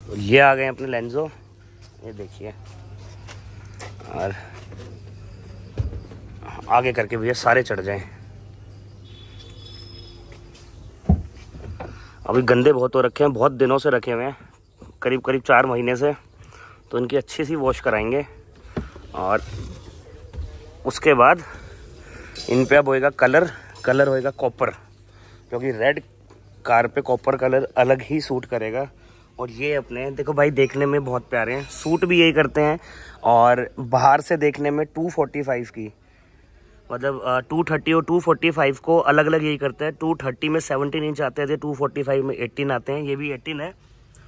तो ये आ गए अपने लेंजो, ये देखिए। और आगे करके भैया सारे चढ़ जाएं। अभी गंदे बहुत हो रखे हैं, बहुत दिनों से रखे हुए हैं, करीब 4 महीने से। तो इनकी अच्छी सी वॉश कराएंगे और उसके बाद इन पे अब होएगा कलर होएगा कॉपर, क्योंकि रेड कार पे कॉपर कलर अलग ही सूट करेगा। और ये अपने देखो भाई, देखने में बहुत प्यारे हैं, सूट भी यही करते हैं। और बाहर से देखने में 245 की मतलब 230 और 245 को अलग अलग यही करते हैं। 230 में 17 इंच आते थे, 245 में 18 आते हैं, ये भी 18 है।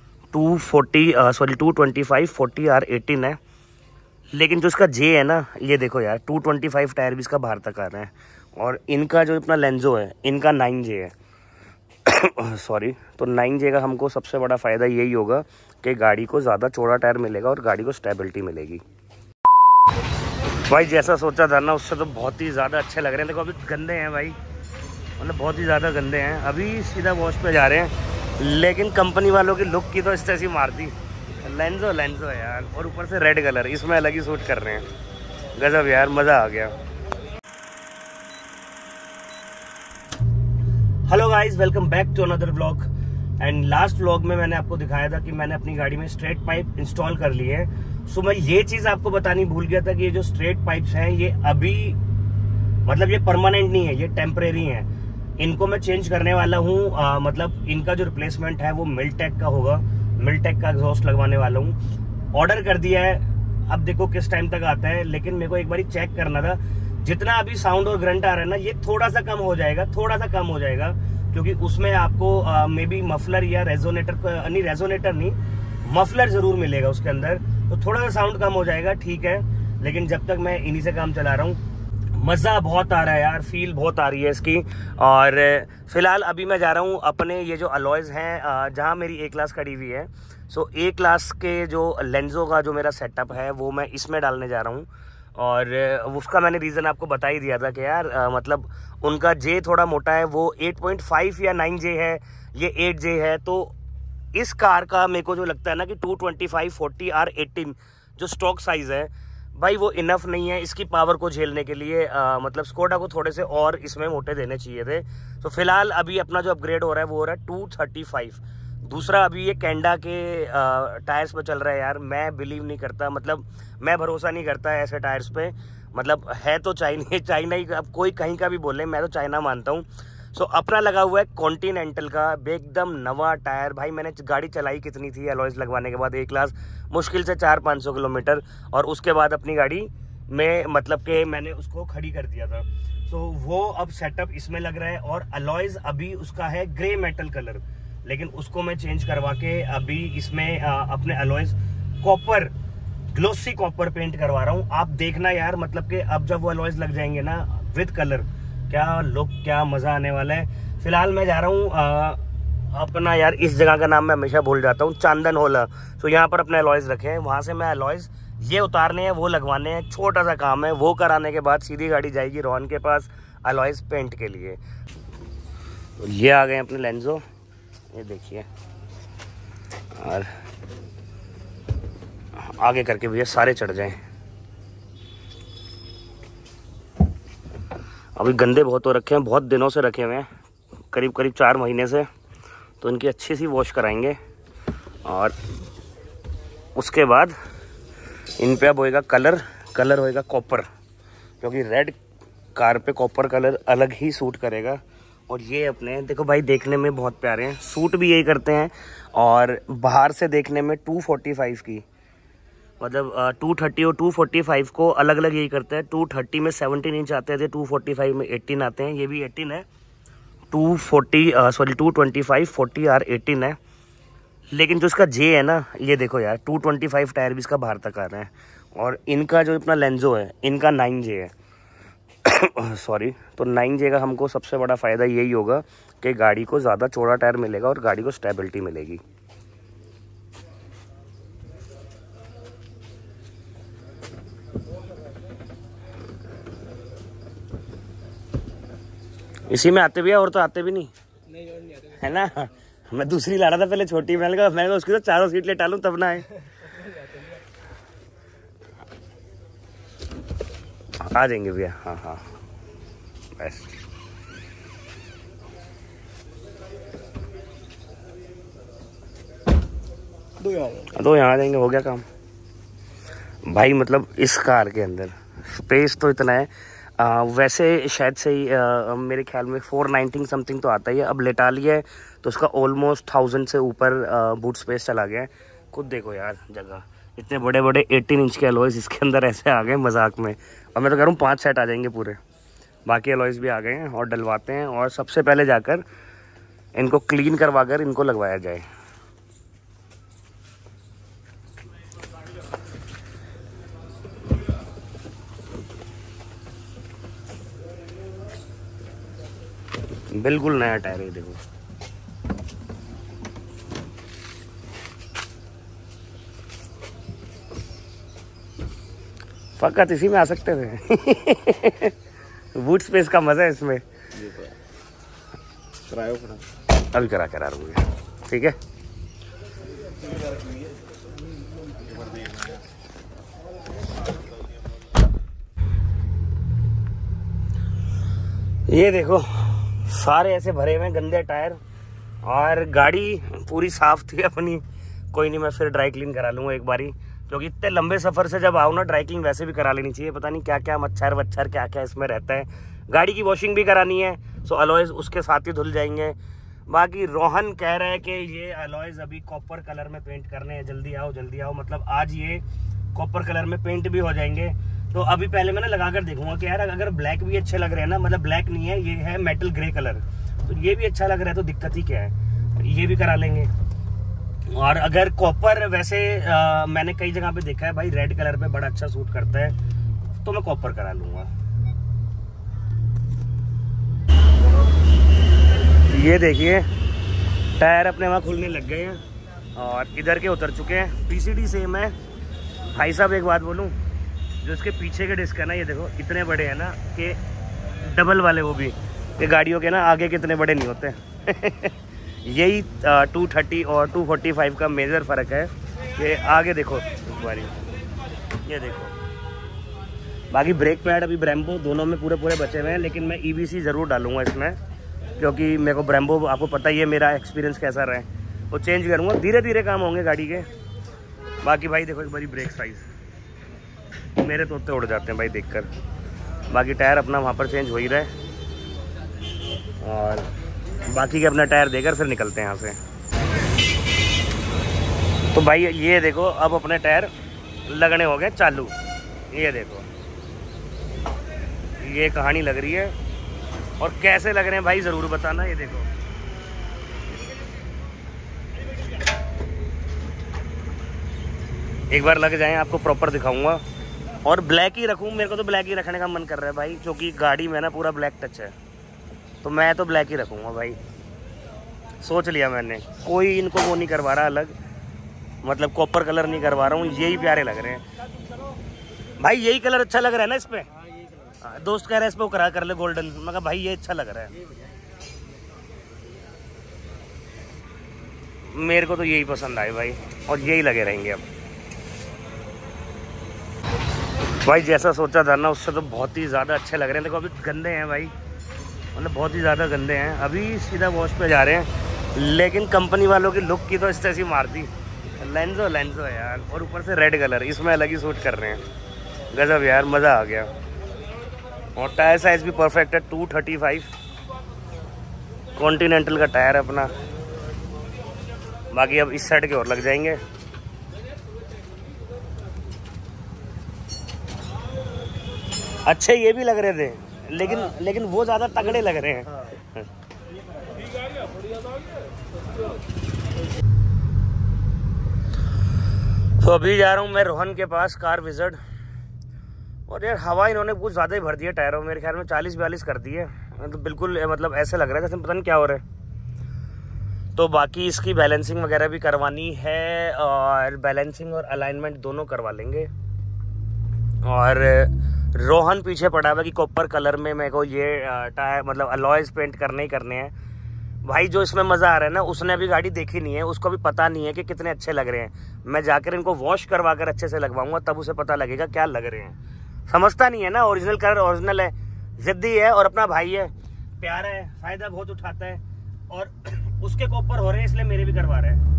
225 40 और 18 है। लेकिन जो इसका जे है ना, ये देखो यार, 225 टायर भी इसका बाहर तक आ रहा है। और इनका जो अपना लेंजो है, इनका 9J है सॉरी। तो 9J का हमको सबसे बड़ा फ़ायदा यही होगा कि गाड़ी को ज़्यादा चौड़ा टायर मिलेगा और गाड़ी को स्टेबिलिटी मिलेगी। भाई जैसा सोचा था ना, उससे तो बहुत ही ज़्यादा अच्छे लग रहे हैं। देखो अभी गंदे हैं भाई, मतलब बहुत ही ज़्यादा गंदे हैं। अभी सीधा वॉश पे जा रहे हैं, लेकिन कंपनी वालों की लुक की तो इस तरह से मार दी। लेंजो है यार, और ऊपर से रेड कलर, इसमें अलग ही सूट कर रहे हैं। गजब यार, मज़ा आ गया। Hello guys, welcome back to another vlog. And last vlog में मैंने आपको दिखाया था कि मैंने अपनी गाड़ी में स्ट्रेट पाइप इंस्टॉल कर लिए हैं। सो मैं ये चीज़ आपको बतानी भूल गया था कि ये जो स्ट्रेट पाइप्स हैं, ये अभी मतलब ये परमानेंट नहीं है, ये टेम्परेरी हैं। इनको मैं चेंज करने वाला हूँ। मतलब इनका जो रिप्लेसमेंट है वो मिलटेक का होगा। मिलटेक का एग्जॉस्ट लगवाने वाला हूँ। ऑर्डर कर दिया है, अब देखो किस टाइम तक आता है। लेकिन मेरे को एक बार चेक करना था, जितना अभी साउंड और ग्रंट आ रहा है ना, ये थोड़ा सा कम हो जाएगा, क्योंकि उसमें आपको मे बी मफलर या रेजोनेटर नहीं, मफलर जरूर मिलेगा उसके अंदर। तो थोड़ा सा साउंड कम हो जाएगा, ठीक है। लेकिन जब तक मैं इन्हीं से काम चला रहा हूँ, मज़ा बहुत आ रहा है यार, फील बहुत आ रही है इसकी। और फिलहाल अभी मैं जा रहा हूँ अपने ये जो अलॉयज़ हैं, जहाँ मेरी ए क्लास खड़ी हुई है। सो ए क्लास के जो लेंजो का जो मेरा सेटअप है, वो मैं इसमें डालने जा रहा हूँ। और उसका मैंने रीज़न आपको बता ही दिया था कि यार मतलब उनका जे थोड़ा मोटा है, वो 8.5 या 9J है, ये 8J है। तो इस कार का मेरे को जो लगता है ना कि 225 40 और 18 जो स्टॉक साइज़ है भाई, वो इनफ नहीं है इसकी पावर को झेलने के लिए। मतलब स्कोडा को थोड़े से और इसमें मोटे देने चाहिए थे। तो फिलहाल अभी अपना जो अपग्रेड हो रहा है वो हो रहा है 235। दूसरा अभी ये कैंडा के टायर्स पे चल रहा है यार। मैं बिलीव नहीं करता, मतलब मैं भरोसा नहीं करता ऐसे टायर्स पे। मतलब है तो चाइना ही, अब कोई कहीं का भी बोले, मैं तो चाइना मानता हूँ। सो अपना लगा हुआ है कॉन्टिनेंटल का एकदम नवा टायर। भाई मैंने गाड़ी चलाई कितनी थी अलॉयज़ लगवाने के बाद, एक क्लास मुश्किल से 400-500 किलोमीटर। और उसके बाद अपनी गाड़ी में मतलब कि मैंने उसको खड़ी कर दिया था। सो वो अब सेटअप इसमें लग रहा है। और अलॉयज़ अभी उसका है ग्रे मेटल कलर, लेकिन उसको मैं चेंज करवा के अभी इसमें अपने alloys copper, glossy copper paint करवा रहा हूँ। आप देखना यार, मतलब कि अब जब वो अलॉयज़ लग जाएंगे ना विद कलर, क्या लुक, क्या मज़ा आने वाला है। फिलहाल मैं जा रहा हूँ अपना, यार इस जगह का नाम मैं हमेशा भूल जाता हूँ, चांदन होला। तो यहाँ पर अपने अलॉयज़ रखे हैं, वहाँ से मैं अलॉयज़ ये उतारने हैं, वो लगवाने हैं। छोटा सा काम है, वो कराने के बाद सीधी गाड़ी जाएगी रोहन के पास अलॉयज़ पेंट के लिए। तो ये आ गए अपने लेंजो, ये देखिए। और आगे करके भैया सारे चढ़ जाएं। अभी गंदे बहुत हो रखे हैं, बहुत दिनों से रखे हुए हैं, करीब 4 महीने से। तो इनकी अच्छी सी वॉश कराएंगे और उसके बाद इन पे अब होएगा कलर होएगा कॉपर, क्योंकि रेड कार पे कॉपर कलर अलग ही सूट करेगा। और ये अपने देखो भाई, देखने में बहुत प्यारे हैं, सूट भी यही करते हैं। और बाहर से देखने में 245 की मतलब 230 और 245 को अलग अलग यही करते हैं। 230 में 17 इंच आते थे, 245 में 18 आते हैं, ये भी 18 है। 225 40 और 18 है। लेकिन जो इसका जे है ना, ये देखो यार, 225 टायर भी इसका बाहर तक आ रहा है। और इनका जो अपना लेंजो है, इनका 9J है सॉरी। तो 9J का हमको सबसे बड़ा फ़ायदा यही होगा कि गाड़ी को ज़्यादा चौड़ा टायर मिलेगा और गाड़ी को स्टेबिलिटी मिलेगी। इसी में आते भी है, और तो आते भी नहीं, नहीं और नहीं आते है ना। मैं दूसरी ला रहा था पहले, छोटी। मैंने कहा उसकी तो चारों सीट लेटा लूं तब ना आए। आ जाएंगे भैया। हाँ हाँ बस। दो यहाँ आ जाएंगे, हो गया काम भाई। मतलब इस कार के अंदर स्पेस तो इतना है। वैसे शायद से ही मेरे ख्याल में 490 समथिंग तो आता ही है। अब लेटा लिया है तो उसका ऑलमोस्ट 1000 से ऊपर बूट स्पेस चला गया है। खुद देखो यार जगह, इतने बड़े बड़े 18 इंच के अलॉयज़ इसके अंदर ऐसे आ गए मजाक में। और मैं तो कह रहा हूँ 5 सेट आ जाएंगे पूरे। बाकी अलॉयज़ भी आ गए हैं और डलवाते हैं। और सबसे पहले जाकर इनको क्लीन करवा कर इनको लगवाया जाए। बिल्कुल नया टायर है, देखो। फकत इसी में आ सकते थे। बूट स्पेस का मजा है इसमें। अभी करा रहा हूँ, ठीक है। ये देखो सारे ऐसे भरे हुए गंदे टायर। और गाड़ी पूरी साफ थी अपनी। कोई नहीं, मैं फिर ड्राई क्लीन करा लूँगा एक बारी, क्योंकि इतने लंबे सफ़र से जब आओ ना, ड्राई क्लीन वैसे भी करा लेनी चाहिए। पता नहीं क्या क्या मच्छर वच्छर क्या क्या इसमें रहता है। गाड़ी की वॉशिंग भी करानी है, सो अलॉयज़ उसके साथ ही धुल जाएंगे। बाकी रोहन कह रहा है कि ये अलॉयज़ अभी कॉपर कलर में पेंट करने हैं, जल्दी आओ जल्दी आओ। मतलब आज ये कॉपर कलर में पेंट भी हो जाएंगे। तो अभी पहले मैं ना लगा कर देखूंगा कि यार अगर ब्लैक भी अच्छे लग रहे हैं ना, मतलब ब्लैक नहीं है, ये है मेटल ग्रे कलर, तो ये भी अच्छा लग रहा है, तो दिक्कत ही क्या है, ये भी करा लेंगे। और अगर कॉपर वैसे मैंने कई जगह पे देखा है भाई, रेड कलर पे बड़ा अच्छा सूट करता है, तो मैं कॉपर करा लूंगा। ये देखिए टायर अपने वहाँ खुलने लग गए हैं और इधर के उतर चुके हैं। पीसीडी सेम है भाई साहब। एक बात बोलूँ, जो इसके पीछे के डिस्क है ना, ये देखो इतने बड़े हैं ना कि डबल वाले, वो भी ये गाड़ियों के ना आगे कितने बड़े नहीं होते। यही 230 और 245 का मेजर फ़र्क है कि आगे देखो एक बारी, ये देखो। बाकी ब्रेक पैड अभी ब्रेम्बो दोनों में पूरे बचे हुए हैं, लेकिन मैं EBC ज़रूर डालूंगा इसमें, क्योंकि मेरे को ब्रेम्बो आपको पता ही है मेरा एक्सपीरियंस कैसा रहा है। वो चेंज करूँगा, धीरे धीरे काम होंगे गाड़ी के। बाकी भाई देखो एक बारी ब्रेक साइज़, मेरे तोते उड़ जाते हैं भाई देखकर। बाकी टायर अपना वहाँ पर चेंज हो ही रहा है, और बाकी के अपना टायर देकर फिर निकलते हैं यहाँ से। तो भाई ये देखो अब अपने टायर लगने हो गए चालू। ये देखो ये कहानी लग रही है, और कैसे लग रहे हैं भाई ज़रूर बताना। ये देखो एक बार लग जाएं आपको प्रॉपर दिखाऊंगा। और ब्लैक ही रखूँ, मेरे को तो ब्लैक ही रखने का मन कर रहा है भाई, क्योंकि गाड़ी में ना पूरा ब्लैक टच है, तो मैं तो ब्लैक ही रखूँगा भाई। सोच लिया मैंने, कोई इनको वो नहीं करवा रहा अलग, मतलब कॉपर कलर नहीं करवा रहा हूँ, यही प्यारे लग रहे हैं भाई। यही कलर अच्छा लग रहा है ना इस पे। दोस्त कह रहा है इस पे वो करा कर ले गोल्डन, मैं कहा भाई ये अच्छा लग रहा है, मेरे को तो यही पसंद आए भाई, और यही लगे रहेंगे अब भाई। जैसा सोचा था ना उससे तो बहुत ही ज़्यादा अच्छे लग रहे हैं। देखो अभी गंदे हैं भाई, मतलब बहुत ही ज़्यादा गंदे हैं, अभी सीधा वॉश पे जा रहे हैं। लेकिन कंपनी वालों की लुक की तो इस तरह से मार दी। लेंजो है यार, और ऊपर से रेड कलर, इसमें अलग ही सूट कर रहे हैं। गजब यार, मज़ा आ गया। और टायर साइज़ भी परफेक्ट है, 235 कॉन्टिनेंटल का टायर है अपना। बाकी अब इस साइड के और लग जाएंगे। अच्छे ये भी लग रहे थे, लेकिन वो ज़्यादा तगड़े लग रहे हैं। तो अभी जा रहा हूँ मैं रोहन के पास कार विजिट। और यार हवा इन्होंने कुछ ज़्यादा ही भर दी है टायरों में, मेरे ख्याल में 40-42 कर दी है। तो बिल्कुल मतलब ऐसे लग रहा है जैसे पता नहीं क्या हो रहा है। तो बाकी इसकी बैलेंसिंग वगैरह भी करवानी है, और बैलेंसिंग और अलाइनमेंट दोनों करवा लेंगे। और रोहन पीछे पड़ा हुआ कि कॉपर कलर में मेरे को ये टायर मतलब अलॉयज़ पेंट करने ही करने हैं। भाई जो इसमें मजा आ रहा है ना, उसने अभी गाड़ी देखी नहीं है, उसको भी पता नहीं है कि कितने अच्छे लग रहे हैं। मैं जाकर इनको वॉश करवा कर अच्छे से लगवाऊंगा, तब उसे पता लगेगा क्या लग रहे हैं। समझता नहीं है ना, ओरिजिनल कलर ओरिजिनल है, जिद्दी है और अपना भाई है, प्यारा है, फायदा बहुत उठाता है और उसके कोपर हो रहे हैं, इसलिए मेरे भी करवा रहे हैं।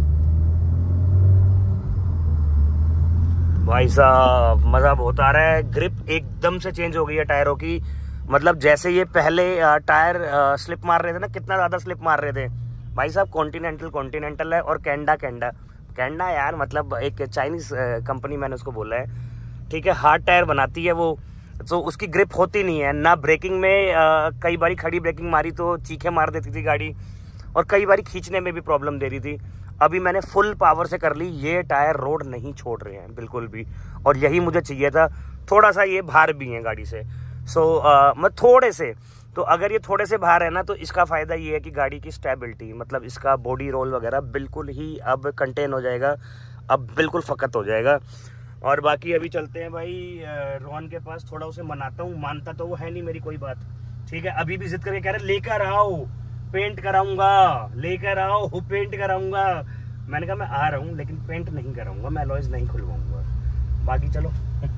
भाई साहब मजा बहुत आ रहा है। ग्रिप एकदम से चेंज हो गई है टायरों की। मतलब जैसे ये पहले टायर स्लिप मार रहे थे ना, कितना ज्यादा स्लिप मार रहे थे भाई साहब। कॉन्टिनेंटल है और कैंडा यार, मतलब एक चाइनीज कंपनी, मैंने उसको बोला है, ठीक है। हार्ड टायर बनाती है वो, तो उसकी ग्रिप होती नहीं है ना। ब्रेकिंग में कई बारी खड़ी ब्रेकिंग मारी तो चीखे मार देती थी गाड़ी, और कई बारी खींचने में भी प्रॉब्लम दे रही थी। अभी मैंने फुल पावर से कर ली, ये टायर रोड नहीं छोड़ रहे हैं बिल्कुल भी, और यही मुझे चाहिए था। थोड़ा सा ये भार भी है गाड़ी से, मैं थोड़े से, तो अगर ये थोड़े से भार है ना, तो इसका फायदा ये है कि गाड़ी की स्टेबिलिटी, मतलब इसका बॉडी रोल वगैरह बिल्कुल ही अब कंटेन हो जाएगा, अब बिल्कुल फकत हो जाएगा। और बाकी अभी चलते हैं भाई रोहन के पास, थोड़ा उसे मनाता हूँ। मानता तो वो है नहीं मेरी कोई बात, ठीक है। अभी भी जिद करके कह रहे लेकर आओ पेंट कराऊंगा, लेकर आओ पेंट कराऊंगा। मैंने कहा मैं आ रहा हूँ, लेकिन पेंट नहीं कराऊंगा, मैं अलॉयज नहीं खुलवाऊंगा। बाकी चलो।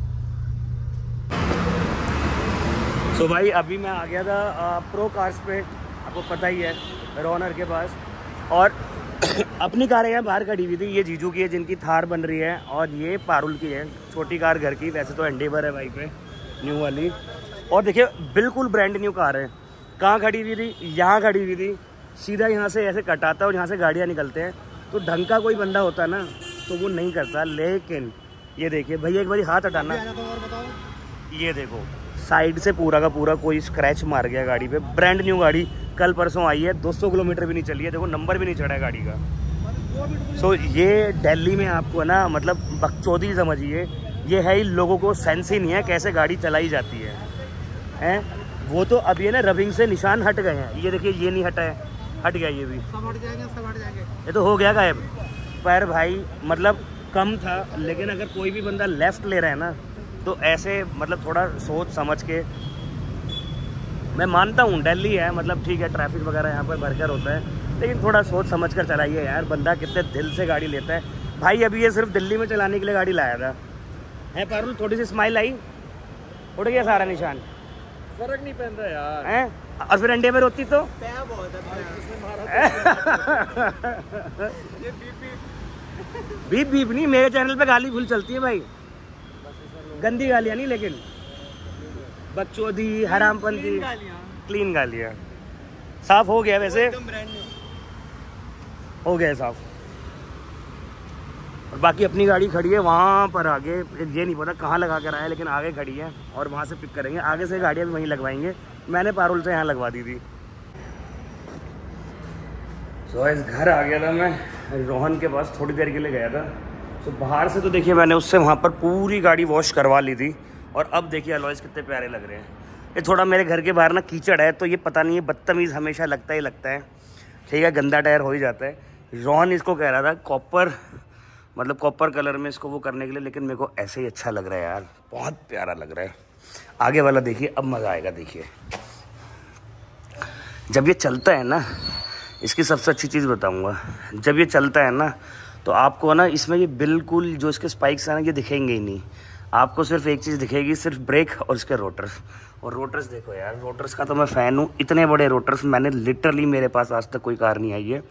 तो भाई अभी मैं आ गया था प्रो कार्स पे, आपको पता ही है, रॉनर के पास। और अपनी कारें यहाँ बाहर खड़ी हुई थी, ये जीजू की है जिनकी थार बन रही है, और ये पारुल की है छोटी कार घर की। वैसे तो एंडेवर है भाई पे, न्यू वाली। और देखिए बिल्कुल ब्रांड न्यू कार है। कहाँ खड़ी हुई थी? यहाँ खड़ी हुई थी। सीधा यहाँ से ऐसे कटाता है और यहाँ से गाड़ियाँ निकलते हैं। तो ढंग का कोई बंदा होता ना तो वो नहीं करता। लेकिन ये देखिए भैया, एक बारी हाथ हटाना, ये देखो साइड से पूरा का पूरा कोई स्क्रैच मार गया गाड़ी पे। ब्रांड न्यू गाड़ी, कल परसों आई है, 200 किलोमीटर भी नहीं चली है। देखो नंबर भी नहीं चढ़ा है गाड़ी का। ये दिल्ली में आपको ना, मतलब बकचोदी समझिए, ये है ही, लोगों को सेंस ही नहीं है कैसे गाड़ी चलाई जाती है, हैं? वो तो अभी है ना रबिंग से निशान हट गए हैं। ये देखिए ये नहीं हटा है, हट गया ये भी, सब हट जाएंगे। ये तो हो गया गायब। पर भाई मतलब कम था, लेकिन अगर कोई भी बंदा लेफ्ट ले रहा है ना, तो ऐसे मतलब थोड़ा सोच समझ के। मैं मानता हूँ दिल्ली है, मतलब ठीक है, ट्रैफिक वगैरह यहाँ पर भरकर होता है, लेकिन थोड़ा सोच समझ कर चलाइए यार। बंदा कितने दिल से गाड़ी लेता है भाई। अभी ये सिर्फ दिल्ली में चलाने के लिए गाड़ी लाया था, है पारुल? थोड़ी सी स्माइल आई, उड़ गया सारा निशान। फर्क नहीं पड़ता यार, हैं? और फिर अंडे में रोती तो बीप बीप नहीं, मेरे चैनल पे गाली भूल चलती है भाई, गंदी गालियाँ नहीं, लेकिन बकचोदी, हरामपंथी, क्लीन गालियाँ। साफ हो गया वैसे, हो गया साफ। और बाकी अपनी गाड़ी खड़ी है वहाँ पर आगे, ये नहीं पता कहाँ लगा कर आए, लेकिन आगे खड़ी है और वहाँ से पिक करेंगे। आगे से गाड़ियाँ भी वहीं लगवाएंगे। मैंने पारुल से यहाँ लगवा दी थी। सो इस घर आ गया था मैं, रोहन के पास थोड़ी देर के लिए गया था। तो बाहर से तो देखिए मैंने उससे वहाँ पर पूरी गाड़ी वॉश करवा ली थी, और अब देखिए अलॉयज कितने प्यारे लग रहे हैं। ये थोड़ा मेरे घर के बाहर ना कीचड़ है, तो ये पता नहीं है, बदतमीज़ हमेशा लगता ही लगता है, ठीक है, गंदा टायर हो ही जाता है। रोहन इसको कह रहा था कॉपर, मतलब कॉपर कलर में इसको वो करने के लिए, लेकिन मेरे को ऐसे ही अच्छा लग रहा है यार, बहुत प्यारा लग रहा है। आगे वाला देखिए, अब मज़ा आएगा। देखिए जब ये चलता है ना, इसकी सबसे अच्छी चीज़ बताऊंगा, जब ये चलता है ना, तो आपको ना इसमें ये बिल्कुल जो इसके स्पाइक्स हैं ना, ये दिखेंगे ही नहीं। आपको सिर्फ एक चीज़ दिखेगी, सिर्फ ब्रेक और इसके रोटर्स। और रोटर्स देखो यार, रोटर्स का तो मैं फ़ैन हूँ। इतने बड़े रोटर्स मैंने लिटरली, मेरे पास आज तक कोई कार नहीं आई है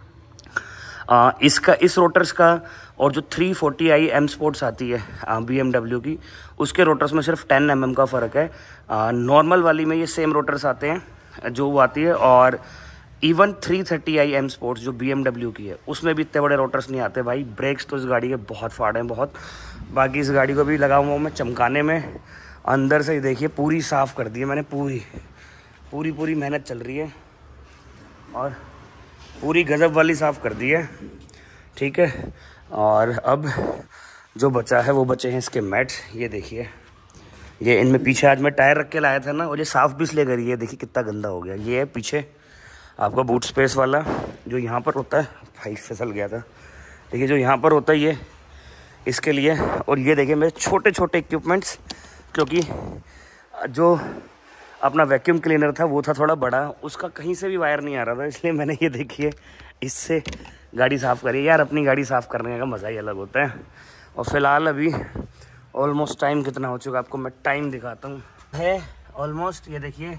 इस रोटर्स का। और जो 340i M स्पोर्ट्स आती है BMW की, उसके रोटर्स में सिर्फ 10 mm का फ़र्क है। नॉर्मल वाली में ये सेम रोटर्स आते हैं जो वो आती है। और इवन 330i M स्पोर्ट्स जो BMW की है, उसमें भी इतने बड़े रोटर्स नहीं आते भाई। ब्रेक्स तो इस गाड़ी के बहुत फाड़ हैं, बहुत। बाकी इस गाड़ी को भी लगा हुआ मैं चमकाने में। अंदर से देखिए पूरी साफ़ कर दी है मैंने, पूरी मेहनत चल रही है, और पूरी गजब वाली साफ़ कर दी है, ठीक है। और अब जो बचा है वो बचे हैं इसके मैट्स। ये देखिए, ये इनमें पीछे आज मैं टायर रख के लाया था ना, और ये साफ़ भी इसलिए करी है। देखिए कितना गंदा हो गया। ये है पीछे आपका बूट स्पेस वाला, जो यहाँ पर होता है, भाई फिसल गया था। देखिए जो यहाँ पर होता है ये इसके लिए। और ये देखिए मेरे छोटे छोटे इक्विपमेंट्स, क्योंकि जो अपना वैक्यूम क्लीनर था वो था थोड़ा बड़ा, उसका कहीं से भी वायर नहीं आ रहा था, इसलिए मैंने ये देखिए इससे गाड़ी साफ़ करी यार। अपनी गाड़ी साफ़ करने का मज़ा ही अलग होता है। और फिलहाल अभी ऑलमोस्ट टाइम कितना हो चुका आपको मैं टाइम दिखाता हूँ, है ऑलमोस्ट ये देखिए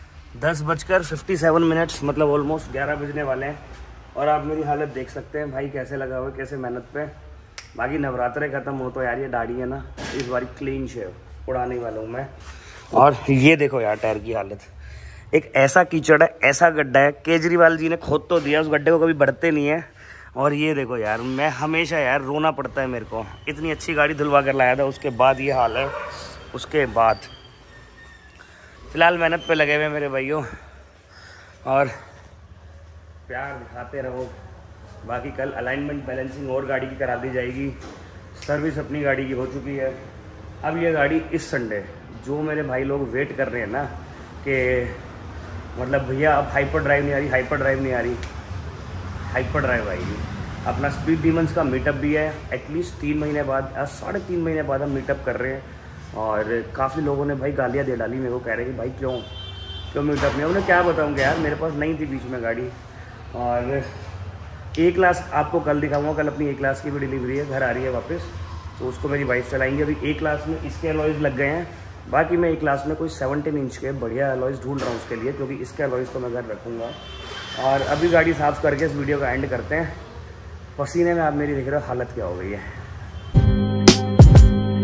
10:57, मतलब ऑलमोस्ट 11 बजने वाले हैं। और आप मेरी हालत देख सकते हैं भाई कैसे लगा हुआ है, कैसे मेहनत पे। बाकी नवरात्रे ख़त्म हो तो यार ये दाढ़ी है ना इस बारी क्लीन शेव उड़ाने वाला हूँ मैं। और ये देखो यार टायर की हालत, एक ऐसा कीचड़ है, ऐसा गड्ढा है, केजरीवाल जी ने खोद तो दिया, उस गड्ढे को कभी बढ़ते नहीं है। और ये देखो यार, मैं हमेशा यार रोना पड़ता है मेरे को, इतनी अच्छी गाड़ी धुलवा कर लाया था, उसके बाद ये हाल है। उसके बाद फिलहाल मेहनत पे लगे हुए मेरे भाइयों, और प्यार दिखाते रहो। बाकी कल अलाइनमेंट बैलेंसिंग और गाड़ी की करा दी जाएगी, सर्विस अपनी गाड़ी की हो चुकी है। अब ये गाड़ी इस संडे, जो मेरे भाई लोग वेट कर रहे हैं ना कि मतलब भैया अब हाइपर ड्राइव नहीं आ रही, हाइपर ड्राइव नहीं आ रही, हाइपर ड्राइव आएगी। अपना स्पीड डीमंस का मीटअप भी है, एटलीस्ट 3 महीने बाद, 3.5 महीने बाद हम मीटअप कर रहे हैं। और काफ़ी लोगों ने भाई गालियाँ दे डाली मेरे को, कह रहे कि भाई क्यों मीटअप नहीं। उन्हें क्या बताऊँगा यार, मेरे पास नहीं थी बीच में गाड़ी। और A-क्लास आपको कल दिखाऊंगा, कल अपनी A-क्लास की भी डिलीवरी है, घर आ रही है वापस, तो उसको मेरी वाइफ चलाएंगे। अभी A-क्लास में इसके अलॉयज़ लग गए हैं, बाकी मैं A-क्लास में कोई 17 इंच के बढ़िया अलॉयज़ ढूंढ रहा हूँ उसके लिए, क्योंकि इसके अलॉयज़ तो मैं घर रखूँगा। और अभी गाड़ी साफ़ करके इस वीडियो का एंड करते हैं। पसीने में आप मेरी देख रहे हो हालत क्या हो गई है।